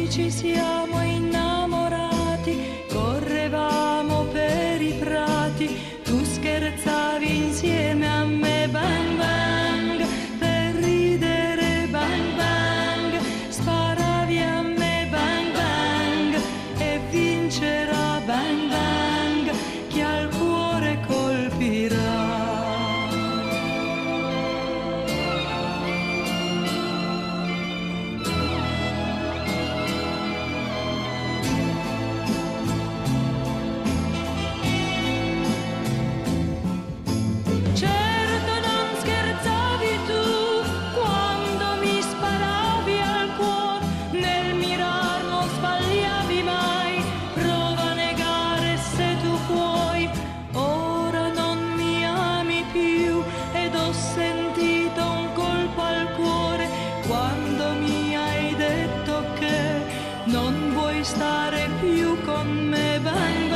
ci siamo innamorati, correvamo per i prati, tu scherzavi insieme a me, bang bang, per ridere, bang bang, sparavi a me, bang bang, e vincerà, bang bang, chi al cuore colpirà. Sentito un colpo al cuore quando mi hai detto che non vuoi stare più con me, bang